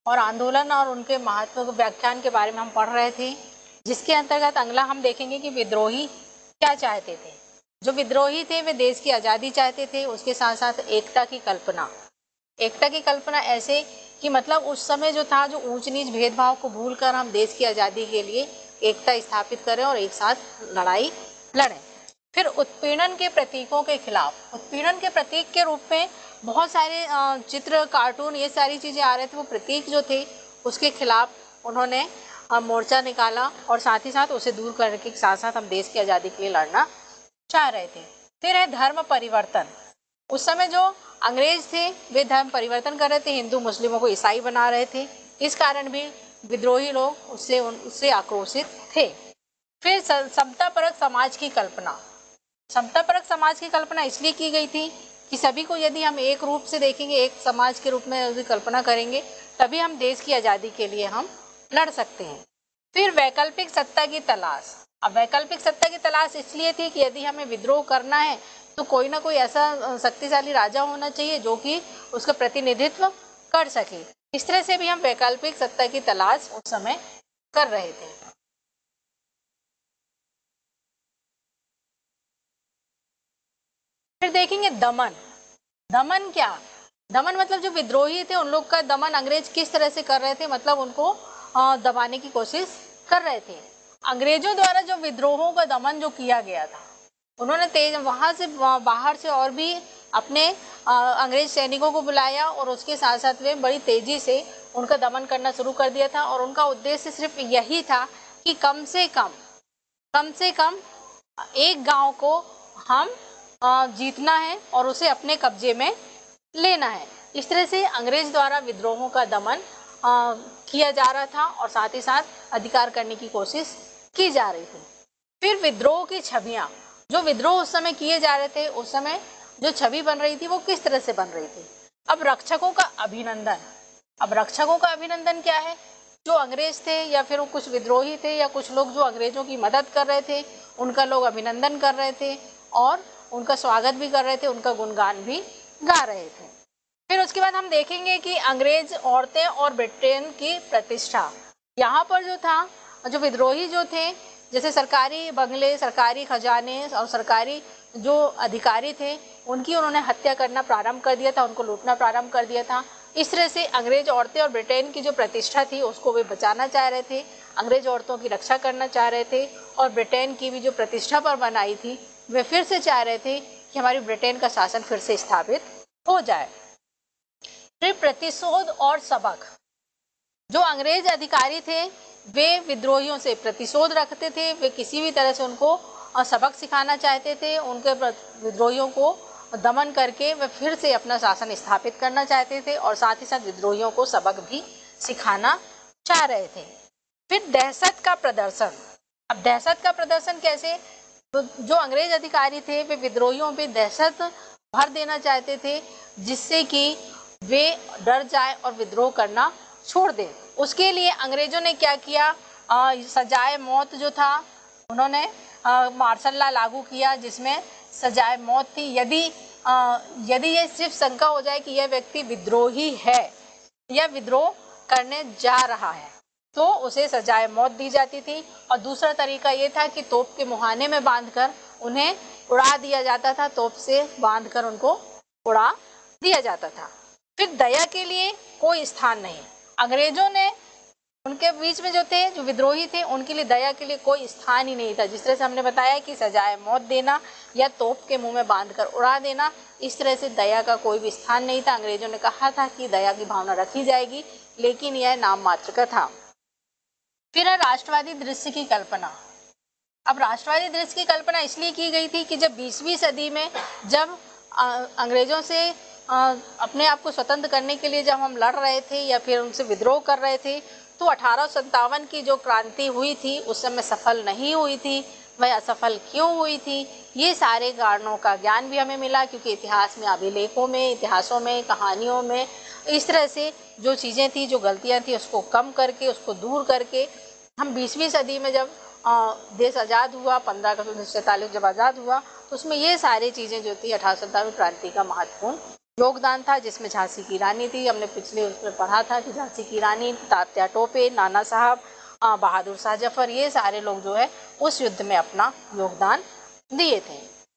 और आंदोलन और उनके महत्व व्याख्यान के बारे में हम पढ़ रहे थे, जिसके अंतर्गत अगला हम देखेंगे कि विद्रोही क्या चाहते थे। जो विद्रोही थे वे देश की आज़ादी चाहते थे, उसके साथ साथ एकता की कल्पना। एकता की कल्पना ऐसे कि मतलब उस समय जो था, जो ऊंच नीच भेदभाव को भूलकर हम देश की आज़ादी के लिए एकता स्थापित करें और एक साथ लड़ाई लड़ें। फिर उत्पीड़न के प्रतीकों के खिलाफ, उत्पीड़न के प्रतीक के रूप में बहुत सारे चित्र, कार्टून, ये सारी चीज़ें आ रहे थे। वो प्रतीक जो थे उसके खिलाफ उन्होंने मोर्चा निकाला और साथ ही साथ उसे दूर करने के साथ साथ हम देश की आज़ादी के लिए लड़ना चाह रहे थे। फिर है धर्म परिवर्तन। उस समय जो अंग्रेज थे वे धर्म परिवर्तन कर रहे थे, हिंदू मुस्लिमों को ईसाई बना रहे थे। इस कारण भी विद्रोही लोग उससे आक्रोशित थे। फिर समतापरक समाज की कल्पना। समतापरक समाज की कल्पना इसलिए की गई थी कि सभी को यदि हम एक रूप से देखेंगे, एक समाज के रूप में उसकी कल्पना करेंगे, तभी हम देश की आज़ादी के लिए हम लड़ सकते हैं। फिर वैकल्पिक सत्ता की तलाश। अब वैकल्पिक सत्ता की तलाश इसलिए थी कि यदि हमें विद्रोह करना है तो कोई ना कोई ऐसा शक्तिशाली राजा होना चाहिए जो कि उसका प्रतिनिधित्व कर सके। इस तरह से भी हम वैकल्पिक सत्ता की तलाश उस समय कर रहे थे। फिर देखेंगे दमन। दमन क्या? दमन मतलब जो विद्रोही थे उन लोग का दमन अंग्रेज किस तरह से कर रहे थे, मतलब उनको दबाने की कोशिश कर रहे थे। अंग्रेजों द्वारा जो विद्रोहों का दमन जो किया गया था, उन्होंने तेज वहां से बाहर से और भी अपने अंग्रेज सैनिकों को बुलाया और उसके साथ साथ वे बड़ी तेजी से उनका दमन करना शुरू कर दिया था। और उनका उद्देश्य सिर्फ यही था कि कम से कम एक गांव को हम जीतना है और उसे अपने कब्जे में लेना है। इस तरह से अंग्रेज द्वारा विद्रोहों का दमन किया जा रहा था और साथ ही साथ अधिकार करने की कोशिश की जा रही थी। फिर विद्रोह की छवियां। जो विद्रोह उस समय किए जा रहे थे, उस समय जो छवि बन रही थी वो किस तरह से बन रही थी? अब रक्षकों का अभिनंदन। अब रक्षकों का अभिनंदन क्या है? जो अंग्रेज थे या फिर वो कुछ विद्रोही थे या कुछ लोग जो अंग्रेजों की मदद कर रहे थे, उनका लोग अभिनंदन कर रहे थे और उनका स्वागत भी कर रहे थे, उनका गुणगान भी गा रहे थे। फिर उसके बाद हम देखेंगे कि अंग्रेज औरतें और ब्रिटेन की प्रतिष्ठा। यहाँ पर जो था, जो विद्रोही जो थे, जैसे सरकारी बंगले, सरकारी खजाने और सरकारी जो अधिकारी थे, उनकी उन्होंने हत्या करना प्रारंभ कर दिया था, उनको लूटना प्रारंभ कर दिया था। इस तरह से अंग्रेज औरतें और ब्रिटेन की जो प्रतिष्ठा थी उसको वे बचाना चाह रहे थे, अंग्रेज औरतों की रक्षा करना चाह रहे थे और ब्रिटेन की भी जो प्रतिष्ठा पर बनाई थी वे फिर से चाह रहे थे कि हमारी ब्रिटेन का शासन फिर से स्थापित हो जाए। फिर प्रतिशोध और सबक। जो अंग्रेज अधिकारी थे वे विद्रोहियों से प्रतिशोध रखते थे, वे किसी भी तरह से उनको सबक सिखाना चाहते थे, उनके विद्रोहियों को दमन करके वे फिर से अपना शासन स्थापित करना चाहते थे और साथ ही साथ विद्रोहियों को सबक भी सिखाना चाह रहे थे। फिर दहशत का प्रदर्शन। अब दहशत का प्रदर्शन कैसे? तो जो अंग्रेज अधिकारी थे वे विद्रोहियों पे दहशत भर देना चाहते थे, जिससे कि वे डर जाए और विद्रोह करना छोड़ दें। उसके लिए अंग्रेजों ने क्या किया? सजाए मौत जो था, उन्होंने मार्शल लॉ लागू किया जिसमें सजाए मौत थी। यदि ये सिर्फ शंका हो जाए कि यह व्यक्ति विद्रोही है या विद्रोह करने जा रहा है तो उसे सजाए मौत दी जाती थी। और दूसरा तरीका ये था कि तोप के मुहाने में बांधकर उन्हें उड़ा दिया जाता था, तोप से बांधकर उनको उड़ा दिया जाता था। फिर दया के लिए कोई स्थान नहीं। अंग्रेजों ने उनके बीच में जो थे, जो विद्रोही थे, उनके लिए दया के लिए कोई स्थान ही नहीं था। जिस तरह से हमने बताया कि सजाए मौत देना या तोप के मुंह में बांधकर उड़ा देना, इस तरह से दया का कोई भी स्थान नहीं था। अंग्रेजों ने कहा था कि दया की भावना रखी जाएगी, लेकिन यह नाम मात्र का था। फिर है राष्ट्रवादी दृश्य की कल्पना। अब राष्ट्रवादी दृश्य की कल्पना इसलिए की गई थी कि जब 20वीं सदी में जब अंग्रेजों से अपने आप को स्वतंत्र करने के लिए जब हम लड़ रहे थे या फिर उनसे विद्रोह कर रहे थे, तो 1857 की जो क्रांति हुई थी उस समय सफल नहीं हुई थी। वह असफल क्यों हुई थी? ये सारे कारणों का ज्ञान भी हमें मिला, क्योंकि इतिहास में, अभिलेखों में, इतिहासों में, कहानियों में इस तरह से जो चीज़ें थी, जो गलतियाँ थी, उसको कम करके, उसको दूर करके हम 20वीं सदी में जब देश आज़ाद हुआ, 15 अगस्त 1947 जब आज़ाद हुआ, तो उसमें ये सारी चीज़ें जो थी 1857 क्रांति का महत्वपूर्ण योगदान था, जिसमें झांसी की रानी थी, हमने पिछले उसमें पढ़ा था कि झांसी की रानी, तात्या टोपे, नाना साहब, बहादुर शाह जफर, ये सारे लोग जो है उस युद्ध में अपना योगदान दिए थे।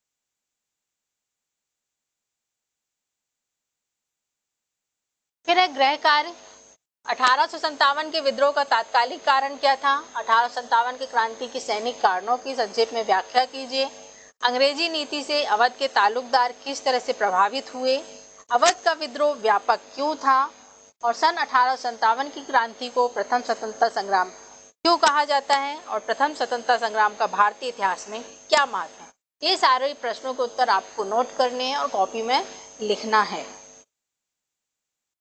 फिर है गृह कार्य। 1857 के विद्रोह का तात्कालिक कारण क्या था? 1857 की क्रांति के सैनिक कारणों की संक्षेप में व्याख्या कीजिए। अंग्रेजी नीति से अवध के तालुकदार किस तरह से प्रभावित हुए? अवध का विद्रोह व्यापक क्यों था? और सन 1857 की क्रांति को प्रथम स्वतंत्रता संग्राम क्यों कहा जाता है? और प्रथम स्वतंत्रता संग्राम का भारतीय इतिहास में क्या महत्व है? ये सारे प्रश्नों के उत्तर आपको नोट करने हैं और कॉपी में लिखना है।